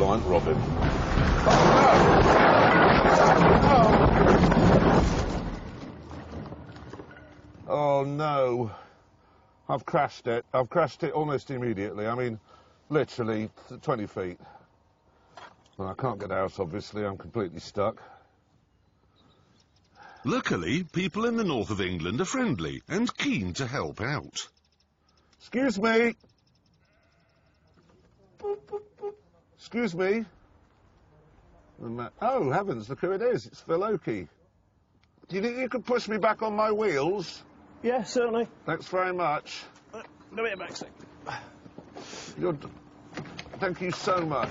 client, Robin. Oh, no. I've crashed it. I've crashed it almost immediately. I mean, literally 20 feet. Well, I can't get out, obviously. I'm completely stuck. Luckily, people in the north of England are friendly and keen to help out. Excuse me. Excuse me. Oh, heavens, look who it is. It's Phil Oakey. Do you think you could push me back on my wheels? Yeah, certainly. Thanks very much. No, wait a back sec. Thank you so much.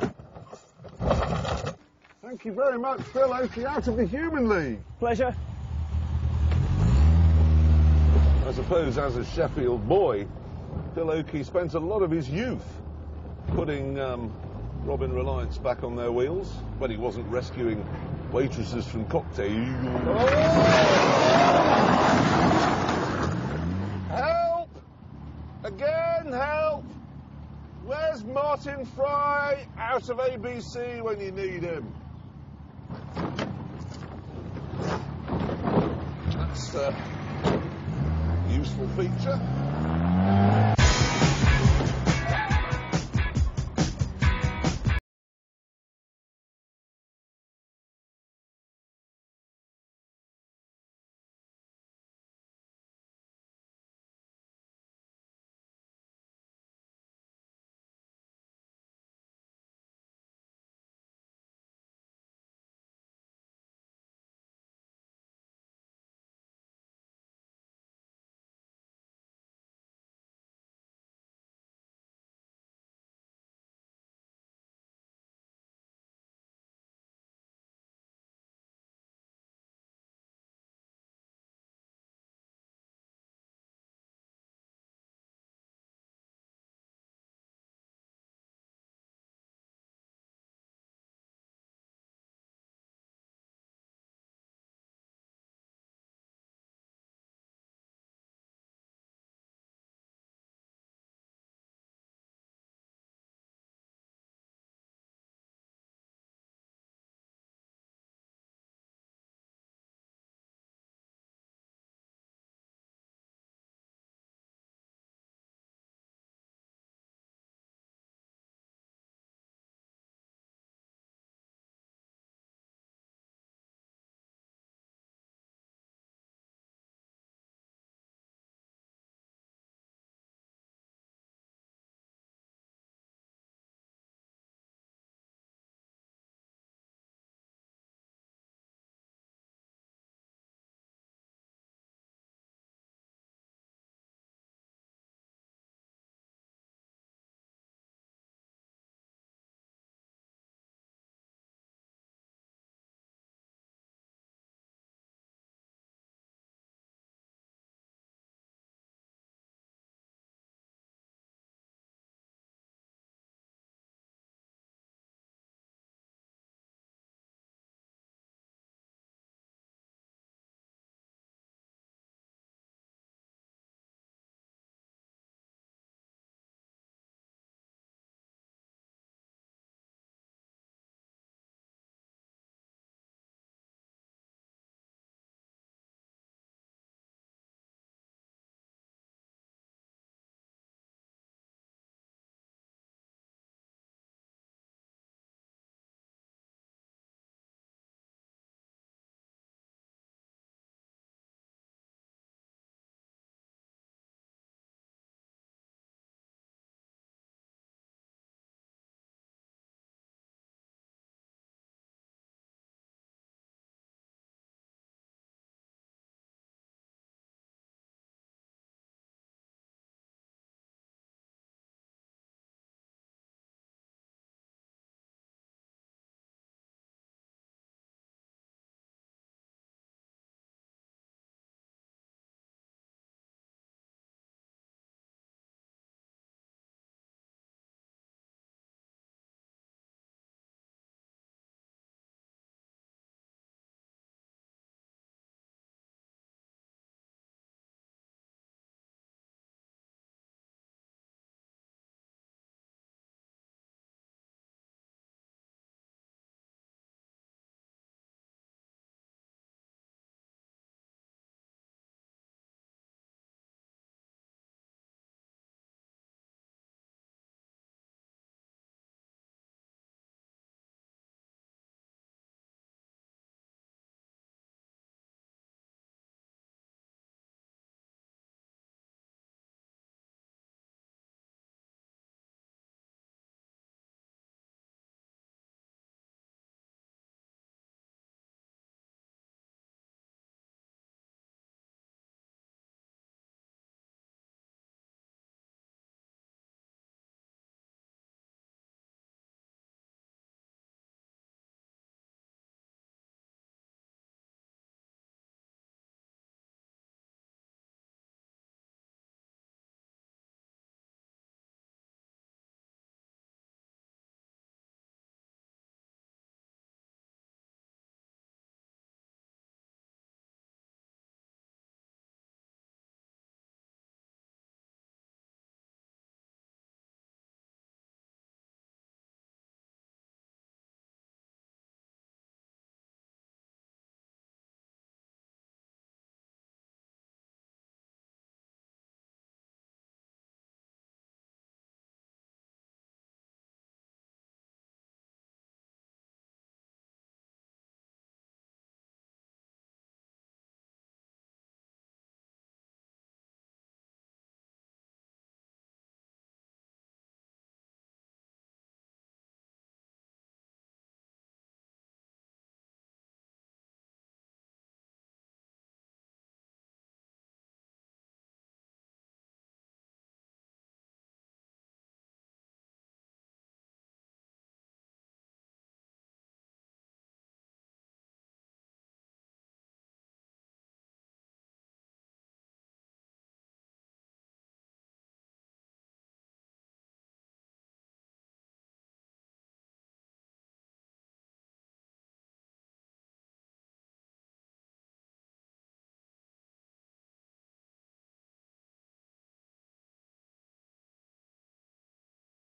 Thank you very much, Phil Oakey, out of the Human League. Pleasure. I suppose as a Sheffield boy, Phil Oakey spent a lot of his youth putting Robin Reliance back on their wheels when he wasn't rescuing waitresses from cocktails. Oh! Help! Again, help! Where's Martin Fry out of ABC when you need him? That's a useful feature.